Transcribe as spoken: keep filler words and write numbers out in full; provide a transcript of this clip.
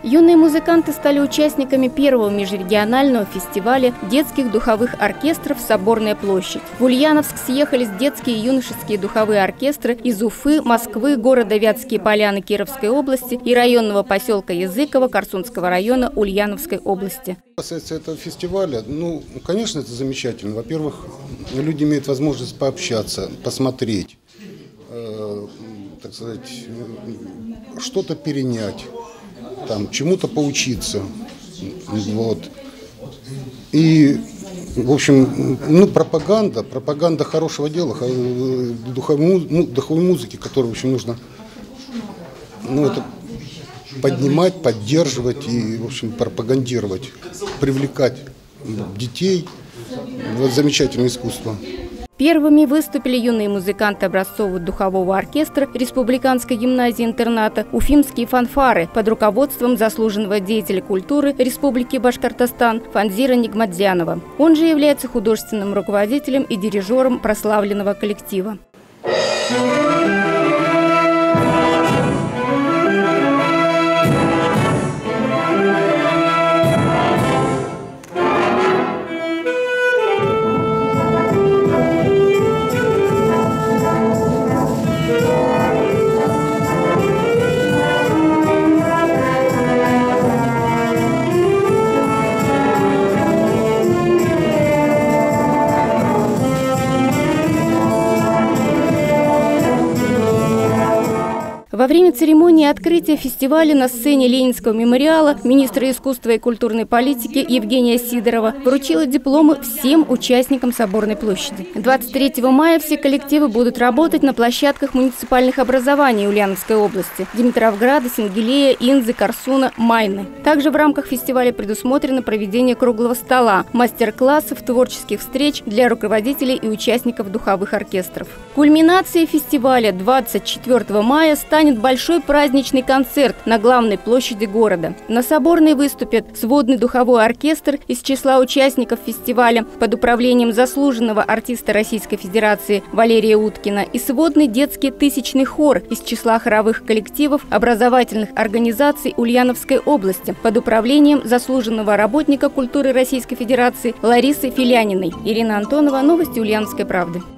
Юные музыканты стали участниками первого межрегионального фестиваля детских духовых оркестров «Соборная площадь». В Ульяновск съехались детские и юношеские духовые оркестры из Уфы, Москвы, города Вятские Поляны Кировской области и районного поселка Языково Корсунского района Ульяновской области. Касается этого фестиваля, ну, конечно, это замечательно. Во-первых, люди имеют возможность пообщаться, посмотреть, э, так сказать, что-то перенять. Там чему-то поучиться, вот. И, в общем, ну, пропаганда, пропаганда хорошего дела, духовой, ну, духовой музыки, которую, в общем, нужно, ну, это поднимать, поддерживать и, в общем, пропагандировать, привлекать детей. Вот замечательное искусство. Первыми выступили юные музыканты образцового духового оркестра Республиканской гимназии-интерната «Уфимские фанфары» под руководством заслуженного деятеля культуры Республики Башкортостан Фанзира Нигматзянова. Он же является художественным руководителем и дирижером прославленного коллектива. Во время церемонии открытия фестиваля на сцене Ленинского мемориала министр искусства и культурной политики Евгения Сидорова вручила дипломы всем участникам Соборной площади. двадцать третьего мая все коллективы будут работать на площадках муниципальных образований Ульяновской области – Димитровграда, Сингелея, Инзы, Корсуна, Майны. Также в рамках фестиваля предусмотрено проведение круглого стола, мастер-классов, творческих встреч для руководителей и участников духовых оркестров. Кульминацией фестиваля двадцать четвёртого мая станет большой праздничный концерт на главной площади города. На Соборной выступят сводный духовой оркестр из числа участников фестиваля под управлением заслуженного артиста Российской Федерации Валерия Уткина и сводный детский тысячный хор из числа хоровых коллективов образовательных организаций Ульяновской области под управлением заслуженного работника культуры Российской Федерации Ларисы Филяниной. Ирина Антонова, новости Ульяновской правды.